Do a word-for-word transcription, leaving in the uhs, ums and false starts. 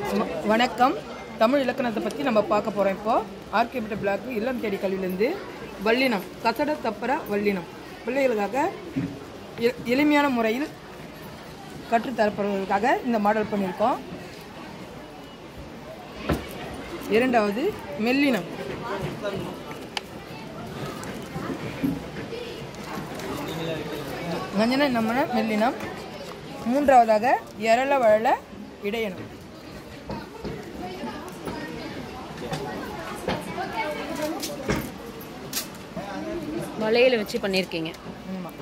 வணக்கம். தமிழ் இலக்கணத்தை பற்றி நம்ம பார்க்க போகிறோம். இப்போது ஆர்கேபிட்ட பிளாக் இல்லம் தேடி கல்வியிலேருந்து வல்லினம் கசட தப்பர வல்லினம் பிள்ளைகளுக்காக எளிமையான முறையில் கற்றுத்தரப்படுவதற்காக இந்த மாடல் பண்ணியிருக்கோம். இரண்டாவது மெல்லினம், நஞ்சன நம்மன மெல்லினம். மூன்றாவதாக எரள வழல இடையனம். வளையல வச்சு பண்ணியிருக்கீங்க. ஆமாம்.